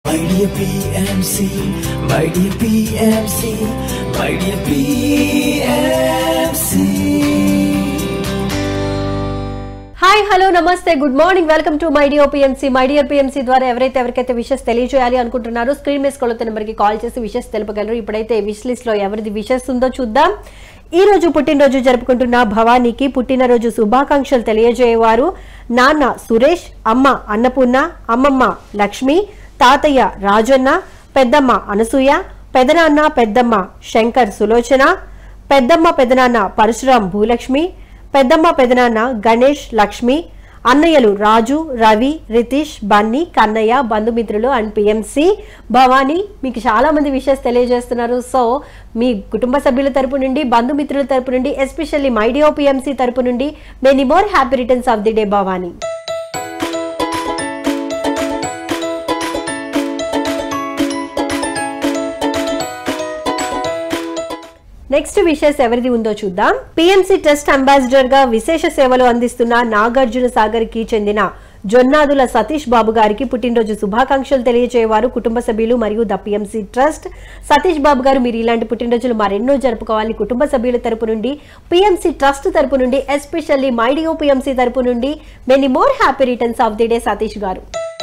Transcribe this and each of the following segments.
My dear PMC, my dear PMC, my dear PMC. Hi hello నమస్తే good morning welcome to my dear PMC ద్వారా ఎవరికైతే wishes తెలియజేయాలి అనుకుంటున్నారో screen మీద scroll అవుతున్న నెంబర్కి కాల్ చేసి విషెస్ తెలుపగలరు. ఇప్పుడైతే విష్ లిస్ట్ లో ఎవరిది విషెస్ ఉందో చూద్దాం. ఈ రోజు పుట్టినరోజు జరుపుకుంటున్న భవానీకి పుట్టినరోజు శుభాకాంక్షలు తెలియజేయవారు నాన్న సురేష్, అమ్మ అన్నపూర్ణ, అమ్మమ్మ లక్ష్మి, తాతయ్య రాజన్న, పెద్దమ్మ అనసూయ, పెదనాన్న పెద్దమ్మ శంకర్ సులోచన, పెద్దమ్మ పెదనాన్న పరశురాం భూలక్ష్మి, పెద్దమ్మ పెదనాన్న గణేష్ లక్ష్మి, అన్నయ్యలు రాజు, రవి, రితీష్, బన్నీ, కన్నయ్య, బంధుమిత్రులు అండ్ పిఎంసి. భవానీ మీకు చాలా మంది విషయాలు తెలియజేస్తున్నారు. సో మీ కుటుంబ సభ్యుల తరపు నుండి, బంధుమిత్రుల తరపు నుండి, ఎస్పెషల్లీ మై డియర్ పిఎంసి తరపు నుండి many more happy returns of the day Bhavani. Next wishes ఎవరిది ఉందో చూద్దాం. పిఎంసి ట్రస్ట్ అంబాసిడర్ గా విశేష సేవలు అందిస్తున్న నాగార్జున సాగర్ కి చెందిన జొన్నాదుల సతీష్ బాబు గారికి పుట్టినరోజు శుభాకాంక్షలు తెలియజేయవారు కుటుంబ సభ్యులు మరియు the PMC trust. Satish Babu garu మీరు ఇలాంటి పుట్టినరోజులు మరెన్నో జరుపుకోవాలి. కుటుంబ సభ్యుల తరపు నుండి, పిఎంసి ట్రస్ట్ తరపు నుండి, ఎస్పెషల్లీ మై డియర్ పిఎంసి తరపు నుండి many more happy returns of the day Satish garu.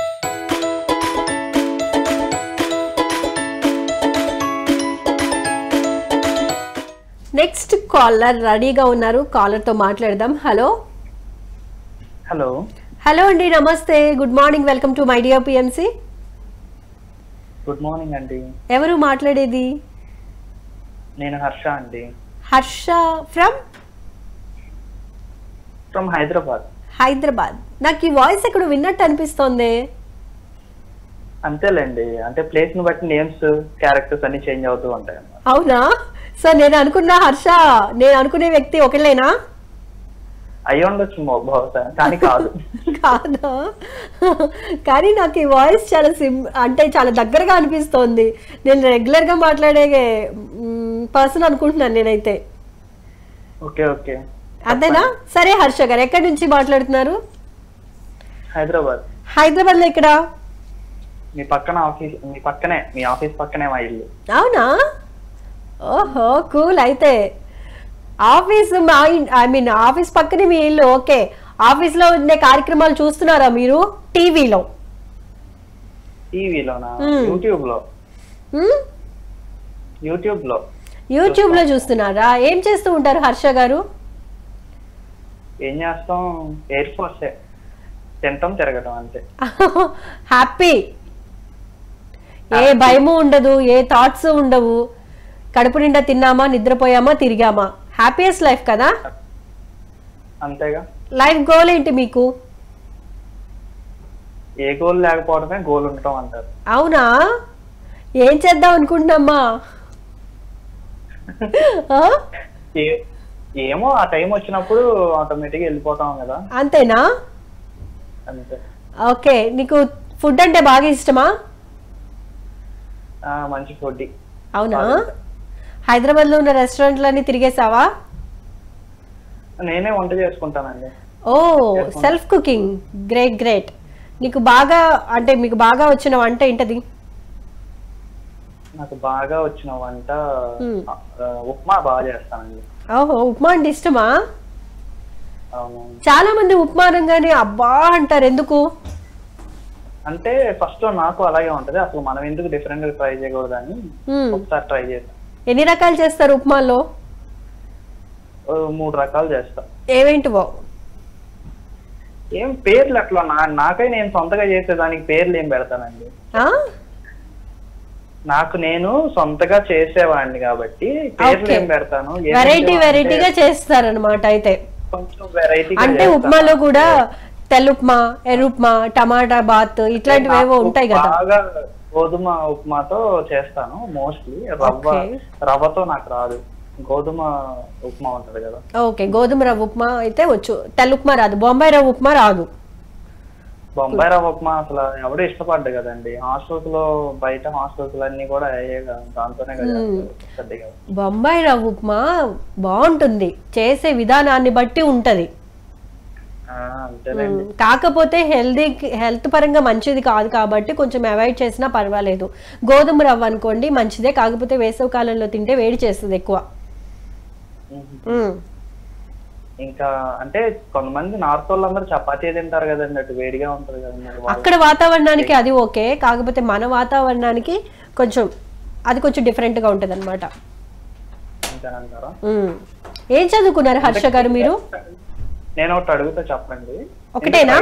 Next caller రెడీగా ఉన్నారు. కాలర్ తో మాట్లాడదాం. హలో హలో హలో అండి, నమస్తే, good morning, welcome to my dear PMC. Good morning అండి. ఎవరు మాట్లాడేది? నేను హర్ష అండి. హర్ష ఫ్రమ్ హైదరాబాద్. హైదరాబాద్. నాకు ఈ వాయిస్ ఎక్కడ విన్నట్టు అనిపిస్తోంది. అంతేలేండి, అంటే ప్లేస్ ని బట్టి నేమ్స్, క్యారెక్టర్స్ అన్ని చేంజ్ అవుతూ ఉంటాయి. అవునా? సో నేను అనుకున్న హర్ష, నేను అనుకునే వ్యక్తి ఒకళ్ళేనా? అయ్యి ఉండొచ్చు బహుశా, కానీ కాదు. కాదా? కానీ నాకు ఈ వాయిస్ చాలా అంటే చాలా దగ్గరగా అనిపిస్తోంది. నేను రెగ్యులర్ గా మాట్లాడే పర్సన్ అనుకుంటున్నాను నేనైతే. ఓకే ఓకే, అదేనా? సరే హర్ష గారు, ఎక్కడి నుంచి మాట్లాడుతున్నారు? హైదరాబాద్. హైదరాబాద్ లో ఇక్కడ మీ పక్కనే మీ ఆఫీస్ పక్కనే మా ఇల్లు. అవునా? ఓహో కూల్. అయితే ఆఫీస్ ఆఫీస్ పక్కనే మీ ఇల్లు. ఓకే, ఆఫీస్ లో ఉండే కార్యక్రమాలు చూస్తున్నారా మీరు టీవీలో? టీవీలోనా? యూట్యూబ్ లో చూస్తున్నారా? ఏం చేస్తూ ఉంటారు హర్ష గారు? ఏం చేస్తాం, ఎయిర్ ఫోర్స్ తింటాం తిరగడం అంతే. హ్యాపీ, ఏ భయము ఉండదు, ఏ థాట్స్ ఉండవు, కడుపు నిండా తిన్నామా, నిద్రపోయామా, తిరిగామా, హ్యాపీయెస్ట్ లైఫ్ కదా. అంతేగా. లైఫ్ గోల్ ఏంటి మీకు? ఏ గోల్ లేకపోవడమే గోల్ ఉండటం అంటారు. అవునా? ఏం చేద్దాం అనుకుంటున్నామ్మా? ఏమో, ఆ టైం వచ్చినప్పుడు ఆటోమేటిక్ వెళ్ళిపోతాం కదా. అంతేనా? అంతే. ఓకే, నీకు ఫుడ్ అంటే బాగా ఇష్టమా? మంచి ఫుడ్. అవునా? హైదరాబాద్ లో ఉన్న రెస్టారెంట్లన్నీ తిరిగేసావా? నేనే వంట చేసుకుంటానండి. Oh, self cooking, great great. నీకు బాగా మీకు బాగా వచ్చిన వంట ఏంటది? నాకు బాగా వచ్చిన వంట ఉప్మా బాగా చేస్తానండి. ఓహో, ఉప్మా అంటే ఇష్టమా? అవును. చాలా మంది ఉప్మా అనగానే అబ్బా అంటారు, ఎందుకు? అంటే ఫస్ట్ లో నాకు అలాగే ఉంటది, అసలు మనం ఎందుకు డిఫరెంట్ గా ట్రై చేయకూడదని ఒకసారి ట్రై చేస్తాను. ఎన్ని రకాలు చేస్తారు ఉప్మాలో? 3 రకాలు చేస్తా. ఏమేంటివో? ఏం పేర్లు అట్లా నాకై నేను సొంతగా చేసేదానికి పేర్లు ఏం పెడతానండి. నాకు నేను సొంతగా చేసేవాడిని కాబట్టి పేర్లు ఏం పెడతాను. వెరైటీగా చేస్తారనమాట. అయితే కొంచెం వెరైటీ అంటే ఉప్మాలో కూడా తెల్లుప్మా, ఎరుప్మా, టమాటా బాత్ ఇట్లాంటివి ఏవో ఉంటాయి కదా. బాగా గోధుమ ఉప్మాతో చేస్తాను మోస్ట్లీ. రవ్వతో నాకు రాదు. గోధుమ ఉప్మా ఉంటది కదా. ఓకే, గోధుమ రవ్వ ఉప్మా అయితే వచ్చు, తెల్లుప్మా రాదు. బొంబాయి రవ్వ ఉప్మా రాదు. బొంబాయి రవ్వ ఉప్మా అసలు ఎవరు ఇష్టపడ్డా కదండి. హాస్టల్స్ లో, బయట హాస్టల్స్ అన్ని కూడా దాంతోనే కదా. బొంబాయి రవ్వ ఉప్మా బాగుంటుంది, చేసే విధానాన్ని బట్టి ఉంటది. అంతేనండి. కాకపోతే హెల్త్ పరంగా మంచిది కాదు కాబట్టి కొంచెం అవాయిడ్ చేసినా పర్వాలేదు. గోధుమ రవ్వ అనుకోండి మంచిదే, కాకపోతే వేసవి కాలంలో తింటే వేడి చేస్తుంది ఎక్కువ. ఇంకా అంటే కొంతమంది నార్త్ వాళ్ళందరూ చపాతీ తింటారు కదండి, అటు వేడిగా ఉంటది కదండి. అక్కడ వాతావరణానికి అది ఓకే, కాకపోతే మన వాతావరణానికి కొంచెం అది కొంచెం డిఫరెంట్ గా ఉంటది అనమాట. అంతేనంటారా? ఏం చదువుకున్నారు హర్ష గారు మీరు? నేను ఒకటి అడుగుతా చెప్పండి. ఒకటేనా?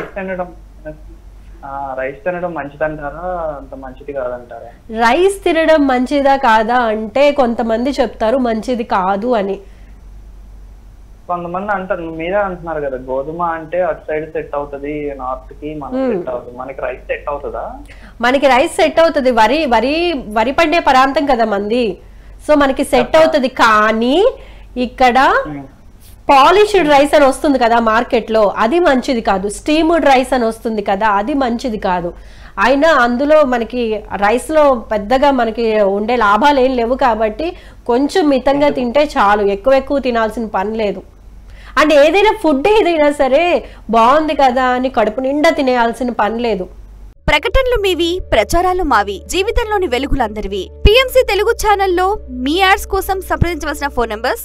రైస్ తినడం మంచిదంటారా, అంత మంచిది కాదంటారా? రైస్ తినడం మంచిదా కాదా అంటే కొంతమంది చెప్తారు మంచిది కాదు అని. కొంతమంది అంటారు, మీరే అంటున్నారు కదా గోధుమ అంటే అటు సైడ్ సెట్ అవుతుంది, నార్త్ కి మనకి సెట్ అవుతుంది, మనకి రైస్ సెట్ అవుతుందా? మనకి రైస్ సెట్ అవుతుంది, వరి పండే ప్రాంతం కదా మంది, సో మనకి సెట్ అవుతుంది. కానీ ఇక్కడ పాలిష్డ్ రైస్ అని వస్తుంది కదా మార్కెట్ లో, అది మంచిది కాదు. స్టీమ్డ్ రైస్ అని వస్తుంది కదా, అది మంచిది కాదు. అయినా అందులో మనకి రైస్ లో పెద్దగా మనకి ఉండే లాభాలు ఏం లేవు కాబట్టి కొంచెం మితంగా తింటే చాలు, ఎక్కువ తినాల్సిన పని లేదు. అండ్ ఏదైనా ఫుడ్ ఏదైనా సరే బాగుంది కదా అని కడుపు నిండా తినేయాల్సిన పని లేదు. ప్రకటనలు మీవి, ప్రచారాలు మావి, జీవితంలోని వెలుగులందరివి. పిఎంసి తెలుగు ఛానల్లో మీ యాడ్స్ కోసం సంప్రదించవలసిన ఫోన్ నంబర్స్.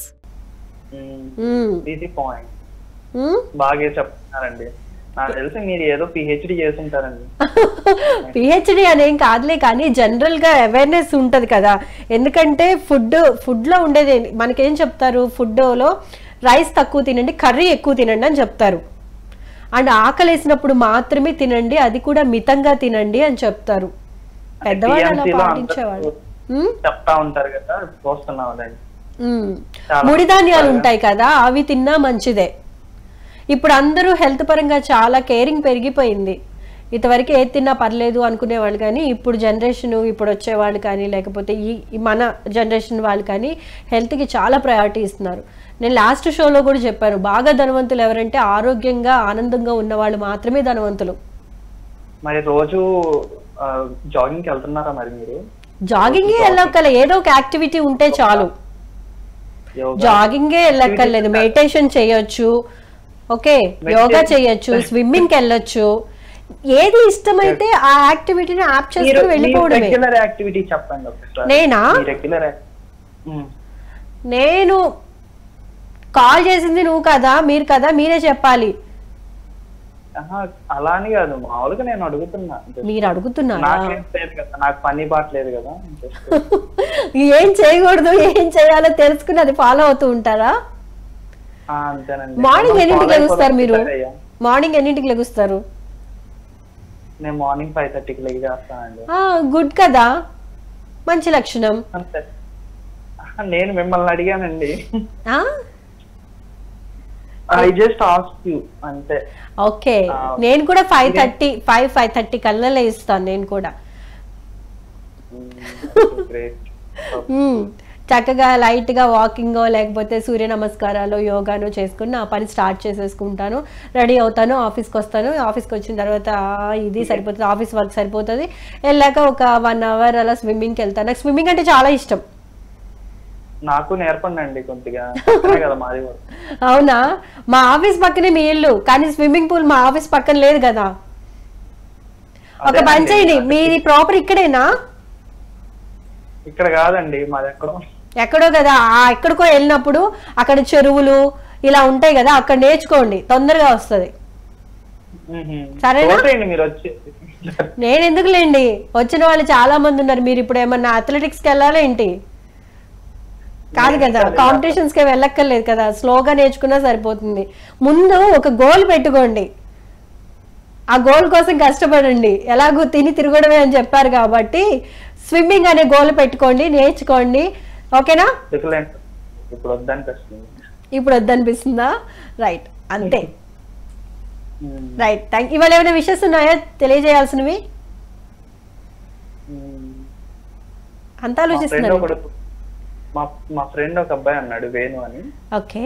బాగా చెప్తున్నారండి. నాకు తెలిసి మీరు ఏదో పిహెచ్డి చేస్తుంటారండి. పిహెచ్డి అనేం కాదులే, కానీ జనరల్ గా అవేర్నెస్ ఉంటది కదా. ఎందుకంటే ఫుడ్ లో ఉండేది మనకేం చెప్తారు, ఫుడ్ లో రైస్ తక్కువ తినండి, కర్రీ ఎక్కువ తినండి అని చెప్తారు. అండ్ ఆకలేసినప్పుడు మాత్రమే తినండి, అది కూడా మితంగా తినండి అని చెప్తారు. పెద్దవాళ్ళు అలా పాటించేవాళ్ళు. చెప్తా ఉంటారు కదా, చూస్తున్నామండి. ముడి ధాన్యాలు ఉంటాయి కదా, అవి తిన్నా మంచిదే. ఇప్పుడు అందరూ హెల్త్ పరంగా చాలా కేరింగ్ పెరిగిపోయింది. ఇంతవరకు ఏది తిన్నా పర్లేదు అనుకునేవాళ్ళు, కానీ ఇప్పుడు జనరేషన్ ఇప్పుడు వచ్చేవాళ్ళు కానీ లేకపోతే ఈ మన జనరేషన్ వాళ్ళు కానీ హెల్త్కి చాలా ప్రయారిటీ ఇస్తున్నారు. నేను లాస్ట్ షోలో కూడా చెప్పాను, బాగా ధనవంతులు ఎవరంటే ఆరోగ్యంగా ఆనందంగా ఉన్న వాళ్ళు మాత్రమే ధనవంతులు. మరి రోజు జాగింగ్కి వెళ్తున్నారా మరి మీరు? జాగింగే వెళ్ళక్కర్లేదు, ఏదో ఒక యాక్టివిటీ ఉంటే చాలు. జాగింగే వెళ్ళక్కర్లేదు, మెడిటేషన్ చేయొచ్చు, ఓకే, యోగా చేయొచ్చు, స్విమ్మింగ్ కి వెళ్ళొచ్చు. ఏది ఇష్టమైతే ఆ యాక్టివిటీని యాప్ చేసుకుని వెళ్ళిపోవడమే. నేనా? నేను కాల్ చేసింది నువ్వు కదా, మీరు కదా, మీరే చెప్పాలి. అలా అని కాదు, మామూలుగా నేను అడుగుతున్నా. మీరు అడుగుతున్నారా? నాకు పని బాట్లేదు కదా. ఏం చేయకూడదు ఏం చేయాలో తెలుసుకుని అది ఫాలో అవుతూ ఉంటారా? మార్నింగ్ ఎన్నింటికి లెగుస్తారు మీరు? మార్నింగ్ ఎన్నింటికి లెగుస్తారు? నేను మార్నింగ్ 5:30కి లెగిస్తానండి. గుడ్ కదా, మంచి లక్షణం. నేను మిమ్మల్ని అడిగానండి. I just asked you అంతే. ఓకే, నేను కూడా 5:30 కల్లా లేస్తాను నేను కూడా. చక్కగా లైట్ గా వాకింగ్ లేకపోతే సూర్య నమస్కారాలు యోగాను చేసుకుని నా పని స్టార్ట్ చేసేసుకుంటాను, రెడీ అవుతాను, ఆఫీస్కి వస్తాను. ఆఫీస్కి వచ్చిన తర్వాత ఇది సరిపోతుంది, ఆఫీస్ వర్క్ సరిపోతుంది. వెళ్ళాక ఒక 1 అవర్ అలా స్విమ్మింగ్కి వెళ్తాను. నాకు స్విమ్మింగ్ అంటే చాలా ఇష్టం. నాకు నేర్పండి కొద్దిగా. అవునా? మా ఆఫీస్ పక్కనే మీ ఇల్లు, కానీ స్విమ్మింగ్ పూల్ మా ఆఫీస్ పక్కన లేదు కదా. ఒక పని చేయండి, మీది ప్రాపర్ ఇక్కడేనా? ఇక్కడ కాదండి, మాది ఎక్కడో కదా. ఎక్కడికో వెళ్ళినప్పుడు అక్కడ చెరువులు ఇలా ఉంటాయి కదా, అక్కడ నేర్చుకోండి, తొందరగా వస్తుంది. సరేనా? నేను ఎందుకులేండి, వచ్చిన వాళ్ళు చాలా మంది ఉన్నారు. మీరు ఇప్పుడు ఏమన్నా అథ్లెటిక్స్కి వెళ్ళాలా ఏంటి? కాదు కదా, కాంపిటీషన్స్ కి వెళ్ళక్కర్లేదు కదా, స్లోగా నేర్చుకున్నా సరిపోతుంది. ముందు ఒక గోల్ పెట్టుకోండి, ఆ గోల్ కోసం కష్టపడండి. ఎలాగో తిని తిరగడమే అని చెప్పారు కాబట్టి స్విమ్మింగ్ అనే గోల్ పెట్టుకోండి, నేర్చుకోండి. ఓకేనా? ఇప్పుడు వద్దనిపిస్తుందా? రైట్, అంతే. Right, thank you. ఇవాళ ఏమైనా విషెస్ ఉన్నాయా తెలియజేయాల్సినవి? అంత ఆలోచిస్తున్నారు. మా ఫ్రెండ్ ఒక అబ్బాయి అన్నాడు, వేణు అని. ఓకే,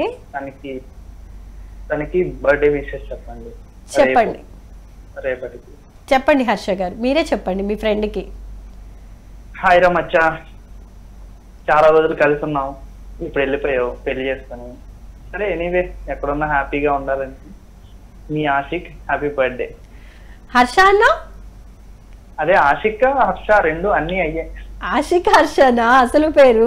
తనకి బర్త్డే విషెస్ చెప్పండి. రేపటికి చెప్పండి హర్ష గారు, మీరే చెప్పండి మీ ఫ్రెండ్ కి. హాయ్ రా మచ్చా, చాలా రోజులు కలిసి ఉన్నాం, ఇప్పుడు వెళ్ళిపోయావు, పెళ్లి చేసుకుని. సరే ఎనీవే, ఎక్కడున్నా హ్యాపీగా ఉండాలని మీ ఆషిక్ హ్యాపీ బర్త్డే. హర్ష అన్న? అదే ఆషిక్ హర్ష రెండు అన్ని అయ్యాయి. ఆషిక్ హర్షనా అసలు పేరు?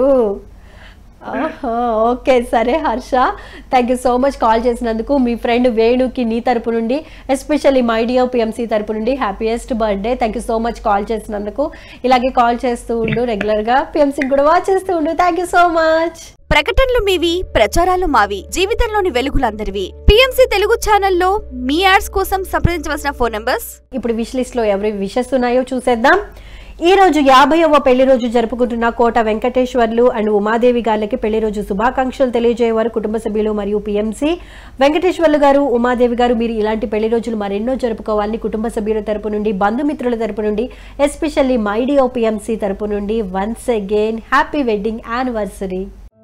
ఓకే సరే Harsha, thank you so much call చేసినందుకు. మీ ఫ్రెండ్ వేణుకి నీ తరపు నుండి, ఎస్పెషల్లీ మై డియర్ పిఎంసి తరపు నుండి happiest birthday. Thank you so much call చేసినందుకు. ఇలాగే కాల్ చేస్తూ ఉండు, రెగ్యులర్గా పిఎంసిని కూడా వాచ్ చేస్తూ ఉండు. Thank you so much. ప్రకటనలు మీవి, ప్రచారాలు మావి, జీవితంలోని వెలుగులందరివి. పిఎంసి తెలుగు ఛానల్లో మీ యాడ్స్ కోసం సంప్రదించవలసిన ఫోన్ నంబర్స్. ఇప్పుడు విష్ లిస్ట్ లో ఎవరి విషెస్ ఉన్నాయో చూసేద్దాం. ఈ రోజు 50వ పెళ్లి రోజు జరుపుకుంటున్న కోట వెంకటేశ్వర్లు అండ్ ఉమాదేవి గారికి పెళ్లి రోజు శుభాకాంక్షలు తెలియజేయవారు కుటుంబ సభ్యులు మరియు పిఎంసి. వెంకటేశ్వర్లు గారు, ఉమాదేవి గారు, మీరు ఇలాంటి పెళ్లి రోజులు మరెన్నో జరుపుకోవాలని కుటుంబ సభ్యుల తరపు నుండి, బంధుమిత్రుల తరపు నుండి, ఎస్పెషల్లీ మై డియర్ పిఎంసి తరపు నుండి once again happy wedding anniversary.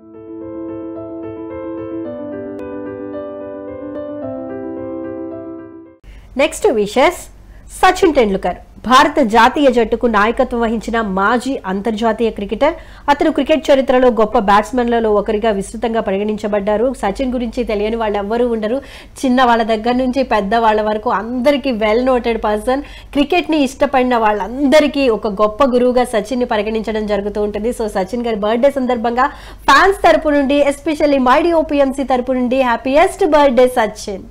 Next wishes Sachin Tendulkar. భారత జాతీయ జట్టుకు నాయకత్వం వహించిన మాజీ అంతర్జాతీయ క్రికెటర్. అతను క్రికెట్ చరిత్రలో గొప్ప బ్యాట్స్మెన్లలో ఒకరిగా విస్తృతంగా పరిగణించబడ్డారు. సచిన్ గురించి తెలియని వాళ్ళు ఎవ్వరూ ఉండరు. చిన్న వాళ్ళ దగ్గర నుంచి పెద్ద వాళ్ళ వరకు అందరికీ వెల్ నోటెడ్ పర్సన్. క్రికెట్ ని ఇష్టపడిన వాళ్ళందరికీ ఒక గొప్ప గురువుగా సచిన్ ని పరిగణించడం జరుగుతూ ఉంటుంది. సో సచిన్ గారి బర్త్డే సందర్భంగా ఫ్యాన్స్ తరపు నుండి, ఎస్పెషల్లీ మై డియర్ పిఎంసి తరపు నుండి happiest birthday Sachin.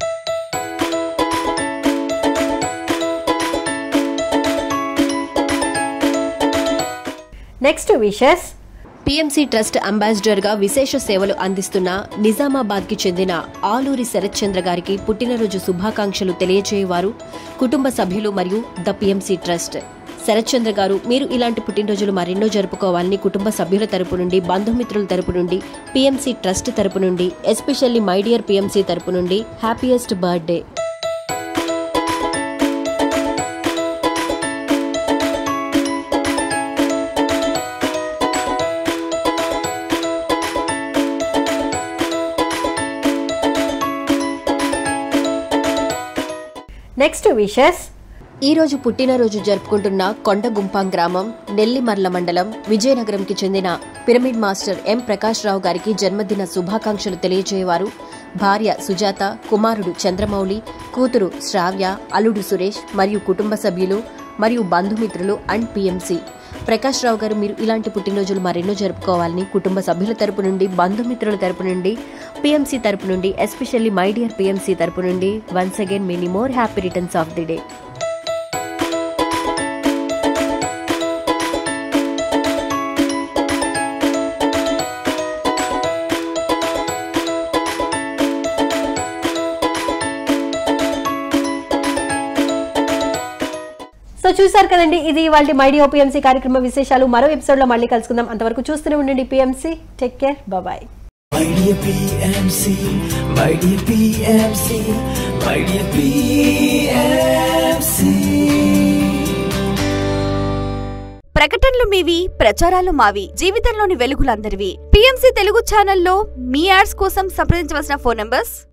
Next wishes PMC trust ambassador గా విశేష సేవలు అందిస్తున్న నిజామాబాద్ కి చెందిన ఆలూరి శరత్ చంద్ర గారికి పుట్టినరోజు శుభాకాంక్షలు తెలియజేయవారు కుటుంబ సభ్యులు మరియు the PMC trust. Sharath Chandra garu, మీరు ఇలాంటి పుట్టినరోజులు మరెన్నో జరుపుకోవాలని కుటుంబ సభ్యుల తరపు నుండి, బంధుమిత్రుల తరపు నుండి, పిఎంసి ట్రస్ట్ తరపు నుండి, ఎస్పెషల్లీ మై డియర్ పిఎంసి తరపు నుండి హ్యాపీయెస్ట్ బర్త్డే. నెక్స్ట్ విషెస్ ఈ రోజు పుట్టినరోజు జరుపుకుంటున్న కొండగుంపాం గ్రామం, నెల్లిమర్ల మండలం, విజయనగరంకి చెందిన pyramid master M Prakash Rao గారికి జన్మదిన శుభాకాంక్షలు తెలియజేయవారు భార్య సుజాత, కుమారుడు చంద్రమౌళి, కూతురు శ్రావ్య, అల్లుడు సురేష్ మరియు కుటుంబ సభ్యులు మరియు బంధుమిత్రులు అండ్ పిఎంసి. ప్రకాష్ రావు గారు, మీరు ఇలాంటి పుట్టినరోజులు మరెన్నో జరుపుకోవాలని కుటుంబ సభ్యుల తరపు నుండి, బంధుమిత్రుల తరపు నుండి, పిఎంసి తరపు నుండి, ఎస్పెషల్లీ మై డియర్ పిఎంసి తరపు నుండి once again many more happy returns of the day. So చూసారు కదండి, ఇది ఇవాళ మై డియర్ పిఎంసి కార్యక్రమ విశేషాలు. మరో ఎపిసోడ్ లో మళ్ళీ కలుసుకుందాం. అంతవరకు చూస్తూనే ఉండండి PMC. Take care, bye. My dear PMC, my dear PMC, my dear PMC. ప్రకటనలు మీవి, ప్రచారాలు మావి, జీవితంలోని వెలుగులందరివి. పిఎంసి తెలుగు ఛానల్లో మీ యాడ్స్ కోసం సంప్రదించవలసిన ఫోన్ నంబర్స్.